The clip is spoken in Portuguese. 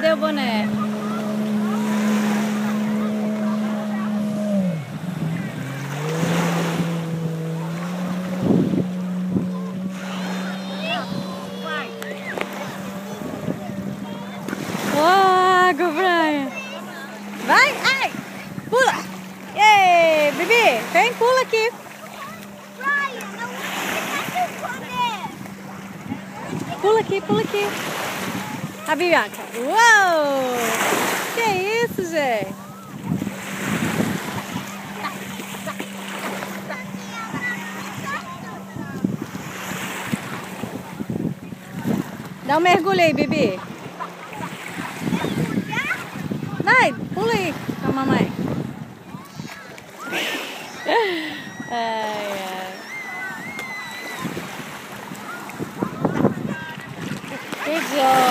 Cadê o boné? Água, Brian! Vai! Ai! Pula! Ei, bebê! Vem, pula aqui! Brian, não vai correr! Pula aqui, pula aqui! A Bianca! Uou! Que isso, gente? Dá um mergulho aí, bebê! Vai, pula aí com a mamãe. Ai, ai. Que joia.